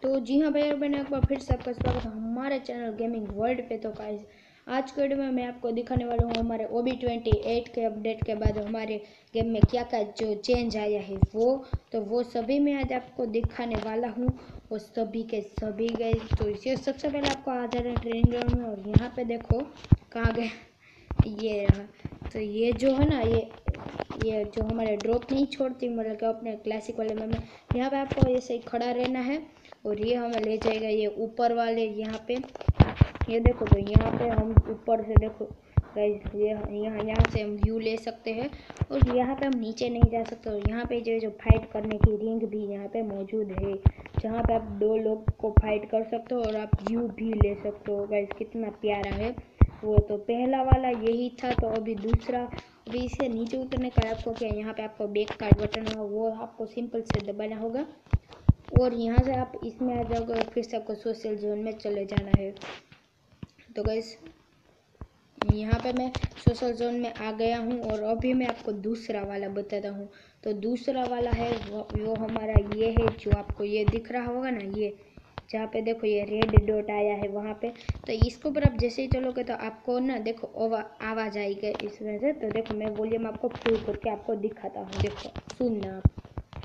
तो जी हाँ भाई, मैंने एक बार फिर से आपका स्वागत है हमारे चैनल गेमिंग वर्ल्ड पे। तो गाइस आज के वीडियो में मैं आपको दिखाने वाला हूँ हमारे OB28 के अपडेट के बाद हमारे गेम में क्या क्या जो चेंज आया है वो सभी मैं आज आपको दिखाने वाला हूँ। वो सभी के सभी गाइस। तो इसे सबसे पहले आपको आ जाना है ट्रेनिंग ग्राउंड में, और यहाँ पे देखो कहाँ गए, ये रहा। तो ये जो है ना, ये जो हमारे ड्रॉप नहीं छोड़ती, मतलब कि अपने क्लासिक वाले में यहाँ पे आपको ऐसे ही खड़ा रहना है और ये हमें ले जाएगा ये ऊपर वाले यहाँ पे। ये देखो, तो यहाँ पे हम ऊपर से देखो गाइस, ये यहाँ से हम व्यू ले सकते हैं, और यहाँ पे हम नीचे नहीं जा सकते। और यहाँ पे जो फाइट करने की रिंग भी यहाँ पे मौजूद है, जहाँ पे आप 2 लोग को फाइट कर सकते हो और आप व्यू भी ले सकते हो गाइस। कितना प्यारा है वो। तो पहला वाला यही था, तो अभी दूसरा, अभी इससे नीचे उतरने का आपको क्या, यहाँ पे आपको बैक का बटन है वो आपको सिंपल से दबाना होगा, और यहाँ से आप इसमें आ जाओगे और फिर से आपको सोशल जोन में चले जाना है। तो गाइस यहाँ पे मैं सोशल जोन में आ गया हूँ, और अभी मैं आपको दूसरा वाला बताता हूँ। तो दूसरा वाला है वो हमारा ये है, जो आपको ये दिख रहा होगा ना, ये जहाँ पे देखो ये रेड डॉट आया है वहाँ पे। तो इसके ऊपर आप जैसे ही चलोगे तो आपको ना देखो आवाज़ आएगी इसमें से। तो देखो मैं वॉल्यूम आपको फुल करके आपको दिखाता हूँ, देखो सुनना आप।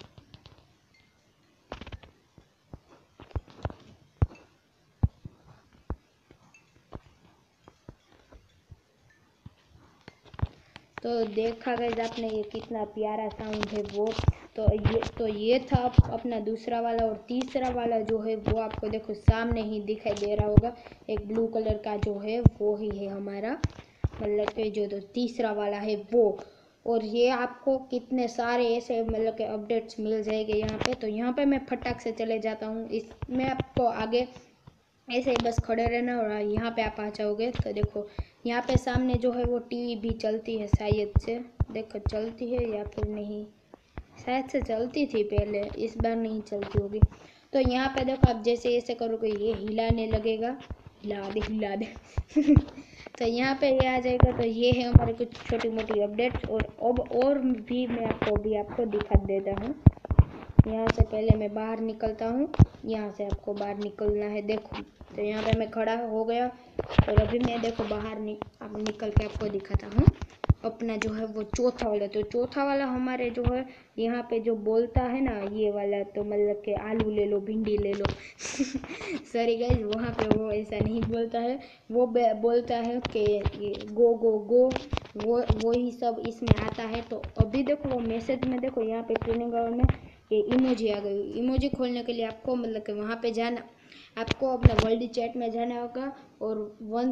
तो देखा गया आपने ये कितना प्यारा साउंड है वो। तो ये था अपना दूसरा वाला। और तीसरा वाला जो है वो आपको देखो सामने ही दिखाई दे रहा होगा, एक ब्लू कलर का जो है वो ही है हमारा, मतलब कि जो तो तीसरा वाला है वो। और ये आपको कितने सारे ऐसे मतलब के अपडेट्स मिल जाएंगे यहाँ पे। तो यहाँ पे मैं फटाक से चले जाता हूँ, इसमें आपको आगे ऐसे ही बस खड़े रहना और यहाँ पे आप आ जाओगे। तो देखो यहाँ पे सामने जो है वो टीवी भी चलती है शायद से, देखो चलती है या फिर नहीं, शायद से चलती थी पहले, इस बार नहीं चलती होगी। तो यहाँ पे देखो आप जैसे ऐसे करोगे ये हिलाने लगेगा, हिला दे तो यहाँ पे ये आ जाएगा। तो ये है हमारे कुछ छोटी मोटी अपडेट्स, और भी मैं आपको दिखा देता हूँ। यहाँ से पहले मैं बाहर निकलता हूँ, यहाँ से आपको बाहर निकलना है। देखो तो यहाँ पे मैं खड़ा हो गया, और अभी मैं देखो बाहर निकल के आपको दिखाता हूँ अपना जो है वो चौथा वाला। तो चौथा वाला हमारे जो है यहाँ पे जो बोलता है ना ये वाला, तो मतलब कि आलू ले लो, भिंडी ले लो सॉरी गाइज, वहाँ पे वो ऐसा नहीं बोलता है, वो बोलता है कि ये गो गो गो, वो ही सब इसमें आता है। तो अभी देखो वो मैसेज में देखो यहाँ पे ट्रेनिंग ग्राउंड में ये इमोजी आ गई। इमोजी खोलने के लिए आपको मतलब कि वहाँ पे जाना, आपको अपना वर्ल्ड चैट में जाना होगा, और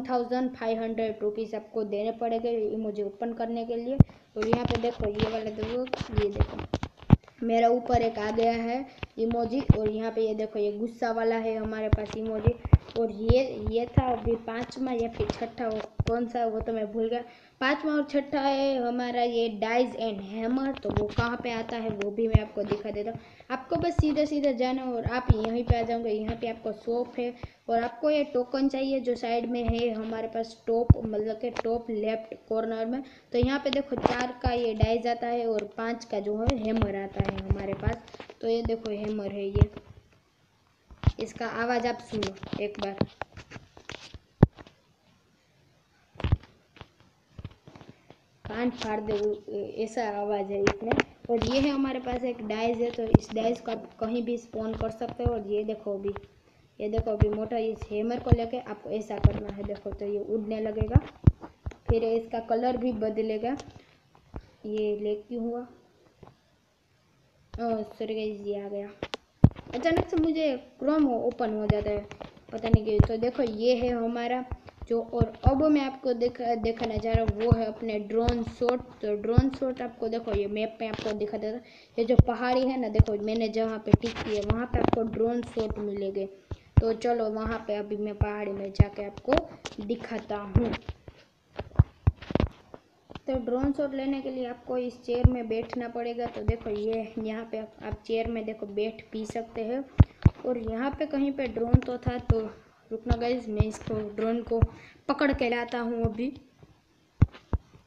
1500 रुपीज़ आपको देने पड़ेंगे इमोजी ओपन करने के लिए। और यहाँ पे देखो ये वाला देखो, ये देखो मेरा ऊपर एक आ गया है इमोजी, और यहाँ पे ये देखो ये गुस्सा वाला है हमारे पास इमोजी। और ये था अभी 5वां या फिर 6ठा, वो कौन सा वो तो मैं भूल गया। 5वां और 6ठा है हमारा ये डाइज एंड हैमर। तो वो कहाँ पे आता है वो भी मैं आपको दिखा देता हूँ। आपको बस सीधा सीधा जाना और आप यहीं पे आ जाओगे। यहाँ पे आपको शॉप है, और आपको ये टोकन चाहिए जो साइड में है हमारे पास टॉप, मतलब के टॉप लेफ्ट कॉर्नर में। तो यहाँ पे देखो 4 का ये डाइज आता है और 5 का जो है हैमर आता है हमारे पास। तो ये देखो हैमर है ये, इसका आवाज़ आप सुनो एक बार। कान फाड़ दे ऐसा आवाज़ है इसमें। और ये है हमारे पास एक डाइज है, तो इस डाइज को आप कहीं भी स्पॉन कर सकते हो। और ये देखो अभी मोटा इस हैमर को लेके आपको ऐसा करना है, देखो तो ये उड़ने लगेगा, फिर इसका कलर भी बदलेगा। ये लेक क्यों हुआ, सॉरी गाइस, ये आ गया अचानक से, मुझे क्रोम ओपन हो जाता है पता नहीं क्यों। तो देखो ये है हमारा जो, और अब मैं आपको दिखाना चाह रहा हूँ वो है अपने ड्रोन शॉट। तो ड्रोन शॉट आपको देखो ये मैप पे आपको दिखा देता, ये जो पहाड़ी है ना, देखो मैंने जहाँ पे टिक की है वहाँ पे आपको ड्रोन शॉट मिलेंगे। तो चलो वहाँ पे अभी मैं पहाड़ी में जाके आपको दिखाता हूँ। तो ड्रोन शॉट लेने के लिए आपको इस चेयर में बैठना पड़ेगा। तो देखो ये यहाँ पे आप चेयर में देखो बैठ पी सकते हैं। और यहाँ पे कहीं पे ड्रोन तो था, तो रुकना गाइस, मैं इसको ड्रोन को पकड़ के लाता हूँ अभी।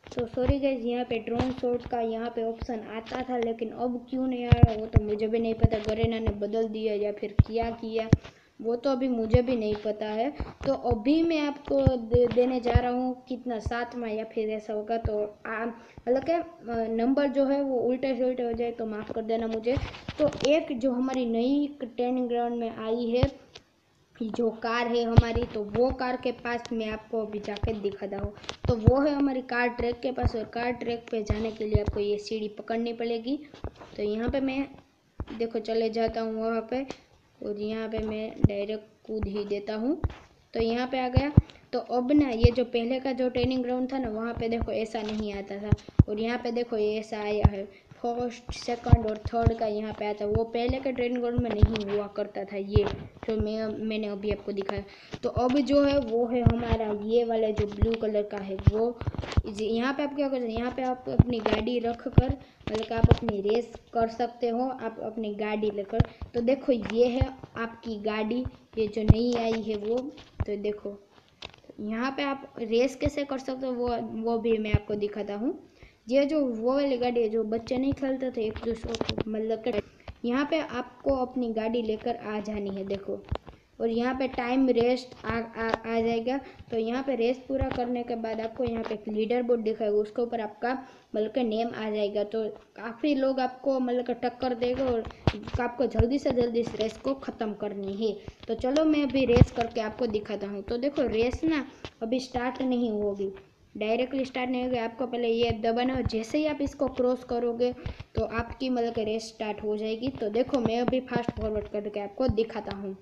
तो सॉरी गाइज, यहाँ पे ड्रोन शॉट का यहाँ पे ऑप्शन आता था, लेकिन अब क्यों नहीं आ रहा वो तो मुझे भी नहीं पता। गरेना ने बदल दिया या फिर क्या किया वो तो अभी मुझे भी नहीं पता है। तो अभी मैं आपको देने जा रहा हूँ कितना, 7वां या फिर ऐसा होगा। तो मतलब क्या नंबर जो है वो उल्टे से उल्टे हो जाए तो माफ़ कर देना मुझे। तो एक जो हमारी नई ट्रेनिंग ग्राउंड में आई है जो कार है हमारी, तो वो कार के पास मैं आपको अभी जाके दिखाता हूँ। तो वो है हमारी कार ट्रैक के पास, और कार ट्रैक पे जाने के लिए आपको ये सीढ़ी पकड़नी पड़ेगी। तो यहाँ पे मैं देखो चले जाता हूँ वहाँ पे, और यहाँ पे मैं डायरेक्ट कूद ही देता हूँ। तो यहाँ पे आ गया। तो अब ना ये जो पहले का जो ट्रेनिंग ग्राउंड था ना, वहाँ पे देखो ऐसा नहीं आता था, और यहाँ पे देखो ये ऐसा आया है। फर्स्ट, सेकंड और थर्ड का यहाँ पे आता है, वो पहले के ट्रेनिंग ग्राउंड में नहीं हुआ करता था ये जो मैंने अभी आपको दिखाया। तो अब जो है वो है हमारा ये वाला जो ब्लू कलर का है वो। यहाँ पे आप क्या कर सकते हैं, यहाँ पे आप अपनी गाड़ी रख कर मतलब कि आप अपनी रेस कर सकते हो, आप अपनी गाड़ी लेकर। तो देखो ये है आपकी गाड़ी, ये जो नई आई है वो। तो देखो यहाँ पे आप रेस कैसे कर सकते हो वो भी मैं आपको दिखाता हूँ। ये जो वो वाली गाड़ी है जो बच्चे नहीं खेलते थे एक दूसरे को मतलब, यहाँ पे आपको अपनी गाड़ी लेकर आ जानी है देखो। और यहाँ पे टाइम रेस्ट आ जाएगा। तो यहाँ पे रेस पूरा करने के बाद आपको यहाँ पे एक लीडर बोर्ड दिखाएगा, उसके ऊपर आपका मतलब के नेम आ जाएगा। तो काफ़ी लोग आपको मतलब के टक्कर देगा, और आपको जल्दी से जल्दी इस रेस को ख़त्म करनी है। तो चलो मैं अभी रेस करके आपको दिखाता हूँ। तो देखो रेस ना अभी स्टार्ट नहीं होगी, डायरेक्टली स्टार्ट नहीं होगा। आपको पहले ये दबाना है, जैसे ही आप इसको क्रॉस करोगे तो आपकी मतलब कि रेस स्टार्ट हो जाएगी। तो देखो मैं अभी फास्ट फॉरवर्ड करके आपको दिखाता हूँ।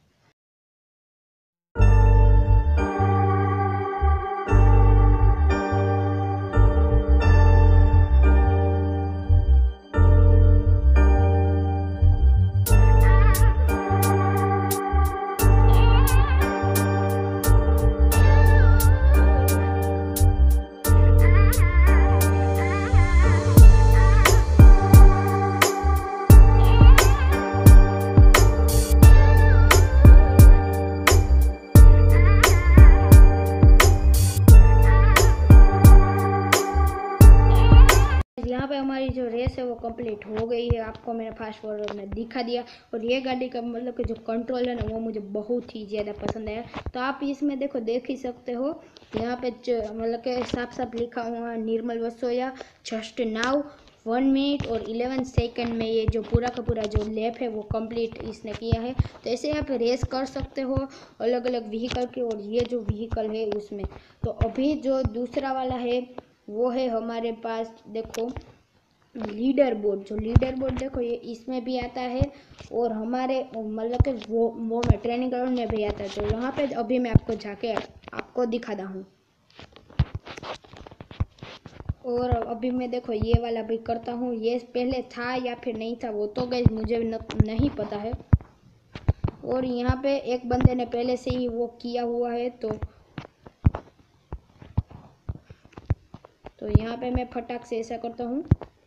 यहाँ पे हमारी जो रेस है वो कंप्लीट हो गई है, आपको मैंने फास्ट फॉरवर्ड में दिखा दिया। और ये गाड़ी का मतलब कि जो कंट्रोल है ना वो मुझे बहुत ही ज़्यादा पसंद आया। तो आप इसमें देखो देख ही सकते हो, यहाँ पे मतलब कि साफ साफ लिखा हुआ Nirmal Vasoya just now 1 minute और 11 सेकंड में ये जो पूरा का पूरा जो लैप है वो कंप्लीट इसने किया है। तो ऐसे आप रेस कर सकते हो अलग अलग व्हीकल के, और ये जो व्हीकल है उसमें। तो अभी जो दूसरा वाला है वो है हमारे पास देखो लीडर बोर्ड। जो लीडर बोर्ड देखो ये इसमें भी आता है, और हमारे मतलब कि वो में ट्रेनिंग ग्राउंड में भी आता है। तो वहाँ पे अभी मैं आपको जाके आपको दिखाता हूँ। और अभी मैं देखो ये वाला भी करता हूँ, ये पहले था या फिर नहीं था वो तो गाइस मुझे नहीं पता है। और यहाँ पे एक बंदे ने पहले से ही वो किया हुआ है। तो यहाँ पे मैं फटाक से ऐसा करता हूँ।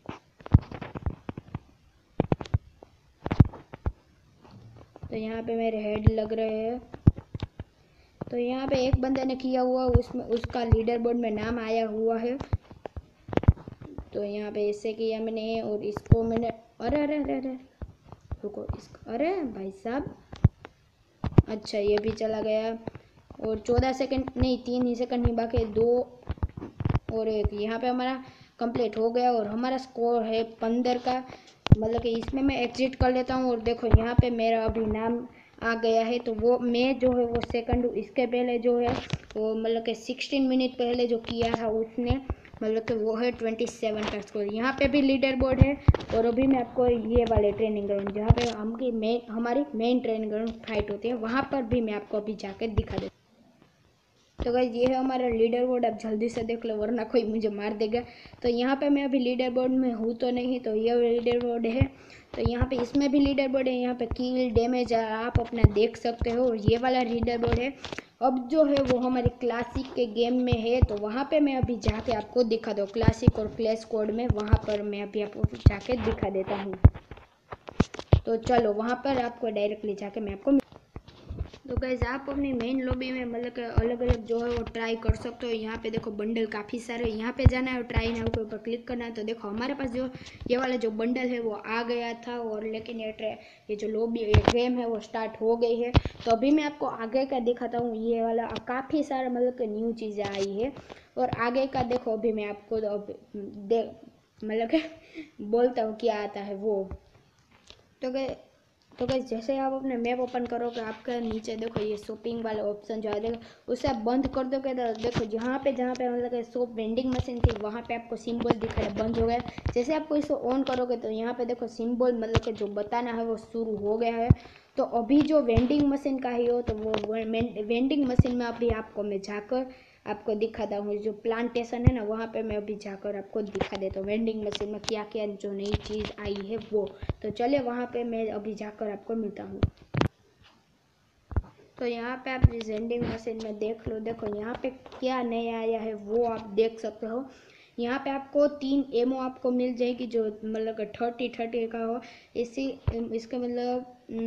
तो यहाँ पे मेरे हेड लग रहे हैं। तो यहाँ पे एक बंदे ने किया हुआ, उसमें उसका लीडर बोर्ड में नाम आया हुआ है। तो यहाँ पे ऐसे किया मैंने, और इसको मैंने अरे अरे अरे अरे रुको इसको, अरे भाई साहब, अच्छा ये भी चला गया। और 14 सेकंड नहीं 3 ही सेकंड ही बाकी, 2 और 1। यहाँ पे हमारा कंप्लीट हो गया, और हमारा स्कोर है 15 का। मतलब कि इसमें मैं एग्जिट कर लेता हूँ, और देखो यहाँ पे मेरा अभी नाम आ गया है। तो वो मैं जो है वो सेकंड हूँ। इसके पहले जो है वो मतलब कि 16 मिनट पहले जो किया था उसने मतलब कि वो है 27 का स्कोर। यहाँ पे भी लीडर बोर्ड है। और अभी मैं आपको ये वाले ट्रेनिंग ग्राउंड जहाँ पे हमारी मेन ट्रेनिंग ग्राउंड फाइट होती है वहाँ पर भी मैं आपको अभी जाकर दिखा देता हूँ। तो गाइस ये है हमारा लीडर बोर्ड, आप जल्दी से देख लो वरना कोई मुझे मार देगा। तो यहाँ पे मैं अभी लीडर बोर्ड में हूँ तो नहीं, तो ये लीडर बोर्ड है। तो यहाँ पे इसमें भी लीडर बोर्ड है, यहाँ पे किल डैमेज आप अपना देख सकते हो। और ये वाला लीडर बोर्ड है। अब जो है वो हमारे क्लासिक के गेम में है, तो वहाँ पे मैं अभी जाके आपको दिखा दूँ क्लासिक और क्लैश कोड में, वहाँ पर मैं अभी आपको जाके दिखा देता हूँ। तो चलो वहाँ पर आपको डायरेक्टली जाके मैं आपको तो गाइज आप अपनी मेन लॉबी में मतलब कि अलग अलग जो है वो ट्राई कर सकते हो। यहाँ पे देखो बंडल काफ़ी सारे, यहाँ पे जाना है और ट्राई नाउ के ऊपर क्लिक करना है। तो देखो हमारे पास जो ये वाला जो बंडल है वो आ गया था, और लेकिन ये जो लॉबी ये गेम है वो स्टार्ट हो गई है। तो अभी मैं आपको आगे का दिखाता हूँ। ये वाला काफ़ी सारा मतलब कि न्यू चीज़ें आई है, और आगे का देखो अभी मैं आपको मतलब कि बोलता हूँ क्या आता है वो। तो गाइस जैसे आप अपने मैप ओपन करोगे, आपके नीचे देखो ये शॉपिंग वाला ऑप्शन जो है देखो, उसे आप बंद कर दोगे तो देखो जहाँ पे मतलब शॉप वेंडिंग मशीन थी वहाँ पे आपको सिंबल दिख रहा है, बंद हो गया। जैसे आपको इसको ऑन करोगे तो यहाँ पे देखो सिंबल मतलब कि जो बताना है वो शुरू हो गया है। तो अभी जो वेंडिंग मशीन का ही हो तो वो वेंडिंग मशीन में अभी आपको मैं जाकर आपको दिखाता हूँ। जो प्लांटेशन है ना वहाँ पे मैं अभी जाकर आपको दिखा देता हूँ वेंडिंग मशीन में क्या क्या जो नई चीज़ आई है वो। तो चलिए वहाँ पे मैं अभी जाकर आपको मिलता हूँ। तो यहाँ पे आप इस वेंडिंग मशीन में देख लो, देखो यहाँ पे क्या नया आया है वो आप देख सकते हो। यहाँ पे आपको 3 एमओ आपको मिल जाएगी जो मतलब 30 का हो। इसके मतलब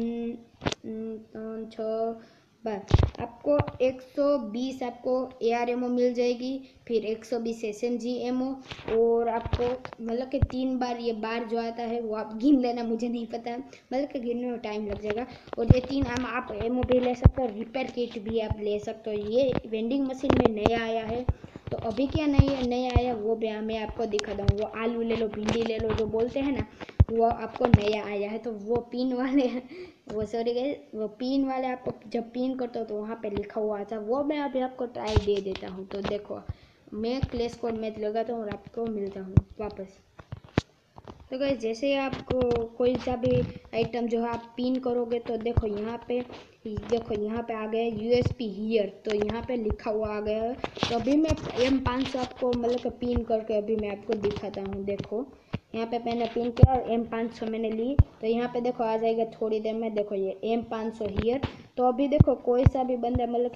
6 आपको 120 आपको एआर एमओ मिल जाएगी, फिर 120 एसएमजी एमओ, और आपको मतलब कि 3 बार ये बार जो आता है वो आप गिन लेना, मुझे नहीं पता मतलब कि गिनने में टाइम लग जाएगा। और ये 3 आप एमओ भी ले सकते हो, रिपेयर किट भी आप ले सकते हो। ये वेंडिंग मशीन में नया आया है। तो अभी क्या नया आया वो भी मैं आपको दिखा दूँ। वो आलू ले लो, भिंडी ले लो जो बोलते हैं ना, वो आपको नया आया है। तो वो पिन वाले वो सॉरी गाइस, वो पिन वाले आपको जब पिन करते हो तो वहाँ पे लिखा हुआ था, वो मैं अभी आपको ट्राई दे देता हूँ। तो देखो मैं क्लेश कोड मैच लगाता हूँ और आपको मिलता हूँ वापस। तो गाइस जैसे ही आपको कोई सा भी आइटम जो है आप पिन करोगे तो देखो यहाँ पे आ गया यूएसपी हियर, तो यहाँ पे लिखा हुआ आ गया है। तो अभी मैं M500 आपको मतलब कि पिन करके अभी मैं आपको दिखाता हूँ। देखो यहाँ पे मैंने पिन किया और M500 मैंने ली, तो यहाँ पे देखो आ जाएगा थोड़ी देर में। देखो ये M500 हियर। तो अभी देखो कोई सा भी बंदा मतलब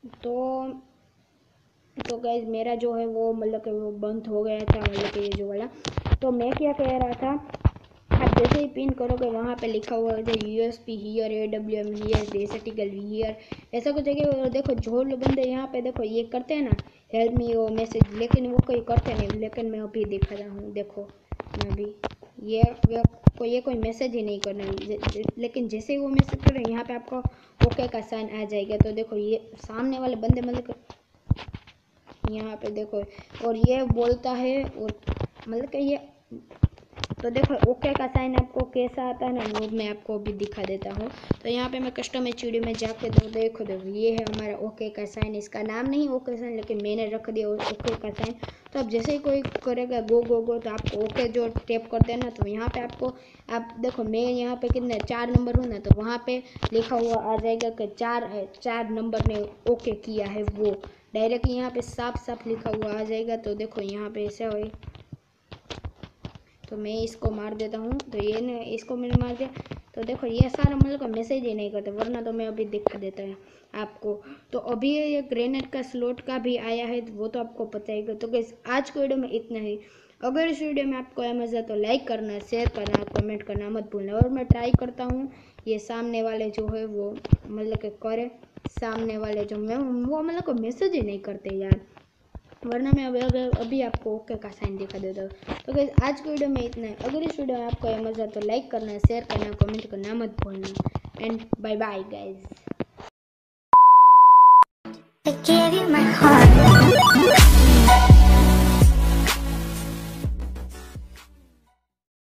तो गाइज मेरा जो है वो मतलब कि वो बंद हो गया था मतलब कि ये जो वाला। तो मैं क्या कह रहा था, आप जैसे ही पिन करोगे वहाँ पे लिखा हुआ है USP here, AWM here, desert eagle here, ऐसा कुछ है। और देखो जो लोग बंदे यहाँ पे देखो ये करते हैं ना हेल्प मी वो मैसेज, लेकिन वो कोई करते नहीं, लेकिन मैं अभी दिखा रहा हूँ। देखो मैं अभी ये कोई मैसेज ही नहीं करना है, लेकिन जैसे ही वो मैसेज करें यहाँ पे आपको ओके का साइन आ जाएगा। तो देखो ये सामने वाले बंदे मतलब यहाँ पे देखो, और ये बोलता है और मतलब कि ये, तो देखो ओके का साइन आपको कैसा आता है ना वो मैं आपको अभी दिखा देता हूँ। तो यहाँ पे मैं कस्टम एचडी में जाके देखो ये है हमारा ओके का साइन। इसका नाम नहीं ओके साइन, लेकिन मैंने रख दिया ओके का साइन। तो अब जैसे ही कोई करेगा गो गो गो तो आपको ओके जो टैप करते हैं ना, तो यहाँ पे आपको आप देखो मैं यहाँ पे कितने 4 नंबर हूँ ना, तो वहाँ पे लिखा हुआ आ जाएगा कि 4 नंबर ने ओके किया है, वो डायरेक्ट यहाँ पे साफ साफ लिखा हुआ आ जाएगा। तो देखो यहाँ पे ऐसा हो, तो मैं इसको मार देता हूँ। तो ये ने इसको मैंने मार दिया। तो देखो ये सारा मतलब मैसेज ही नहीं करते, वरना तो मैं अभी दिखा देता है आपको। तो अभी ये ग्रेनेड का स्लॉट का भी आया है, वो तो आपको पता ही। तो गाइस आज के वीडियो में इतना ही। अगर इस वीडियो में आपको मज़ा आया तो लाइक करना, शेयर करना, कमेंट करना मत भूलना। और मैं ट्राई करता हूँ ये सामने वाले जो है वो मतलब कि करे, सामने वाले जो मैं वो मतलब को मैसेज ही नहीं करते यार, वरना मैं अभी आपको ओके का साइन दिखा देता हूँ। तो गाइस आज की वीडियो में इतना है। अगर इस वीडियो में आपको ये मज़ा तो लाइक करना, शेयर करना, कमेंट करना मत भूलना। And bye bye guys.